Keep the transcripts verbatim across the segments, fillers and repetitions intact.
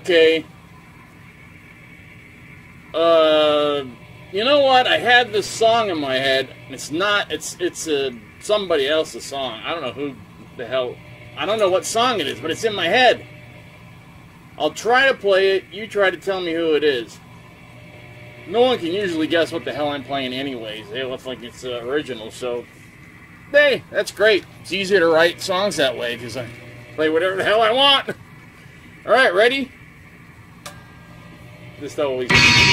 Okay. Uh, you know what? I had this song in my head. It's not. It's it's a somebody else's song. I don't know who the hell. I don't know what song it is, but it's in my head. I'll try to play it. You try to tell me who it is. No one can usually guess what the hell I'm playing anyways. It looks like it's uh, original, so... Hey, that's great. It's easier to write songs that way, because I play whatever the hell I want. Alright, ready? This always...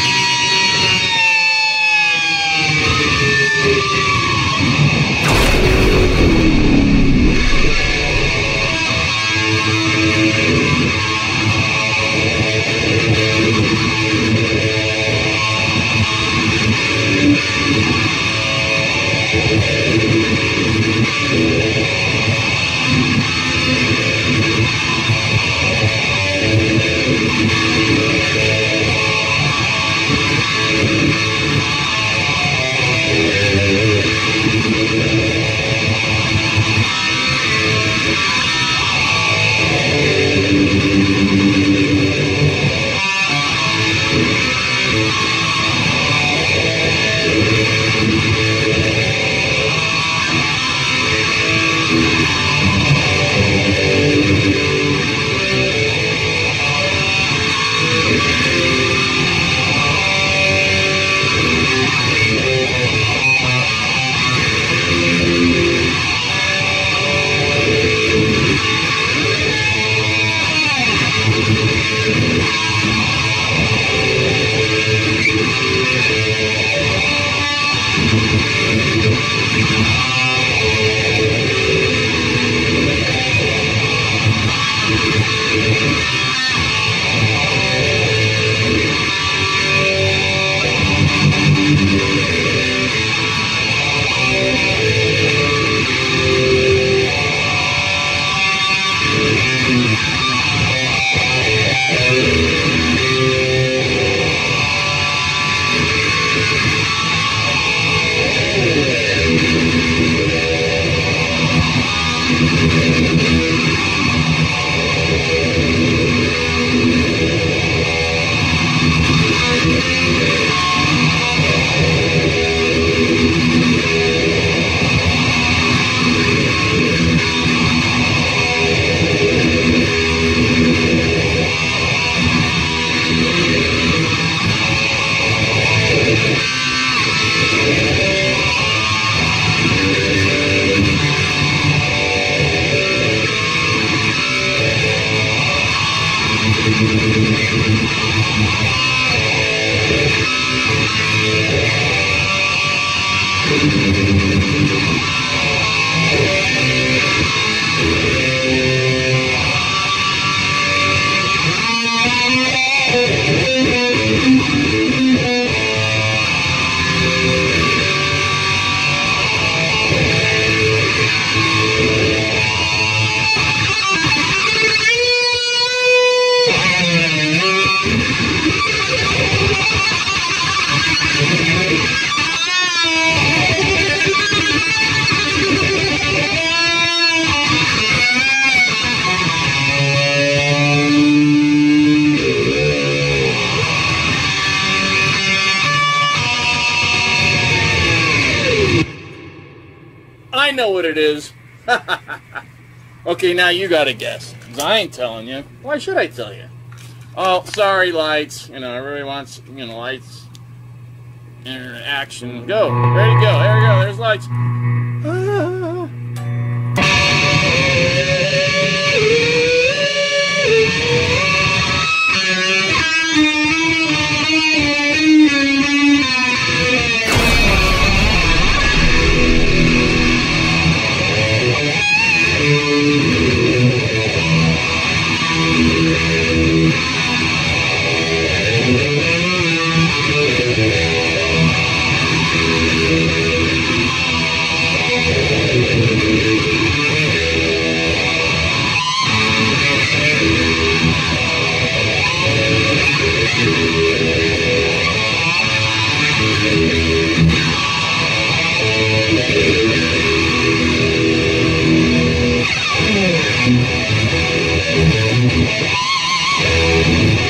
I know what it is. Okay, now you gotta guess. 'Cause I ain't telling you. Why should I tell you? Oh, sorry, lights. You know, everybody wants, you know, lights. Action. Go. Ready to go. There we go. There's lights. Ah. Thank you.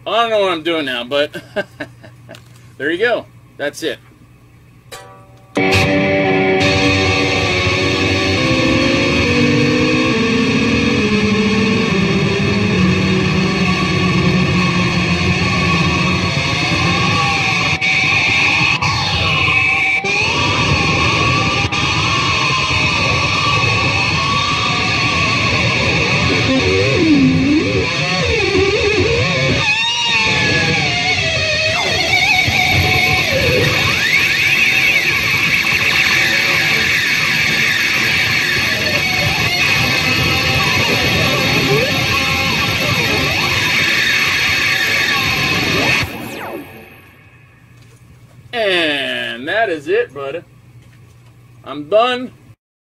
I don't know what I'm doing now, but there you go. That's it. And that is it, buddy. I'm done.